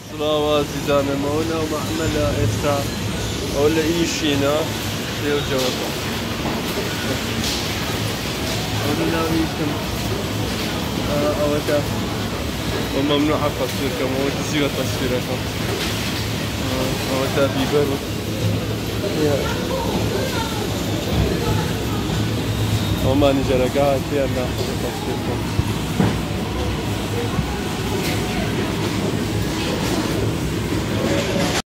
سلاوة زيدان مونا ومعملة إسا ولا إيشينا ديو جوابا ولا إيشم أودا وممنوع التصوير كما هو تسير تصويركم أودا بيبرو وما نجرى قاعد فيها ناخذ تصويركم